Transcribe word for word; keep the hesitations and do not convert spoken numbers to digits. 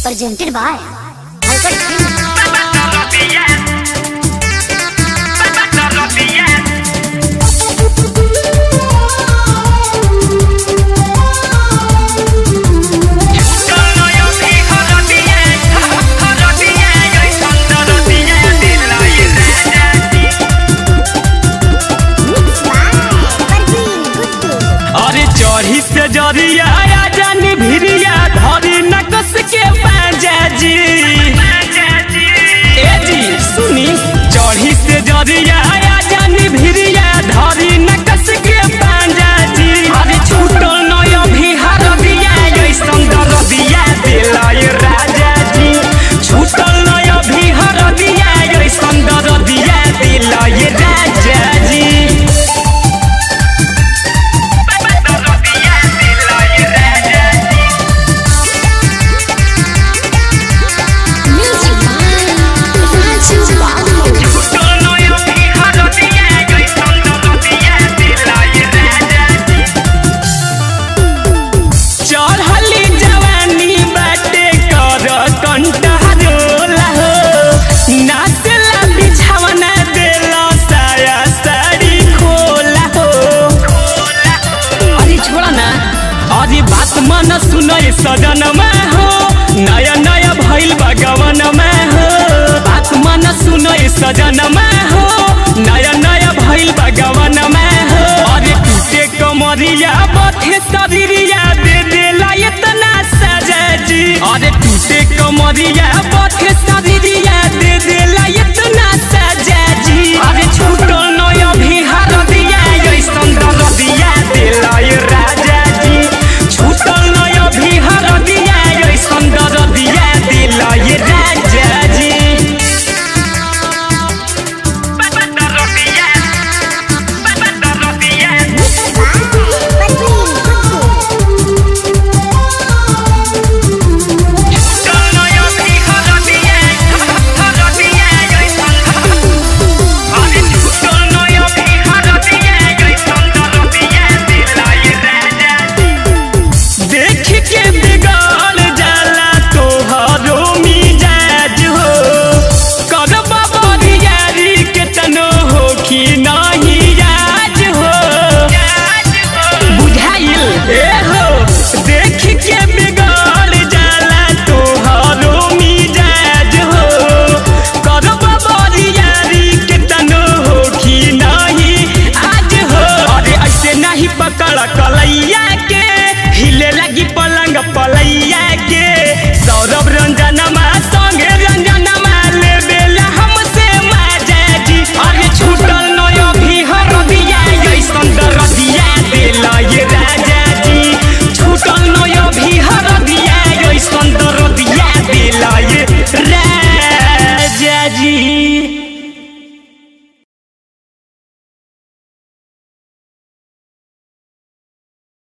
presented by Alfred चढ़ी से जरिया जानी भिरिया धरी नकस के पांजा जी ए जी सुनी चढ़ी से जरिया जानी भिरिया धरी नकस के पांजा जी अरे छूटल नय भी हर दिया ऐसन दर दिया दिलाय राजा जी छूटल नय भी हर दिया ऐसन दर दिया दिलाय राजा जी मन सुनय सजन में हो नया नया भइल भगवान में हो बात मन सुनय सजन में हो नया नया भइल भगवान में हो अरे टूटे कमरिया बथे शरीरिया दे देला इतना सजा जी अरे टूटे कमरिया बथे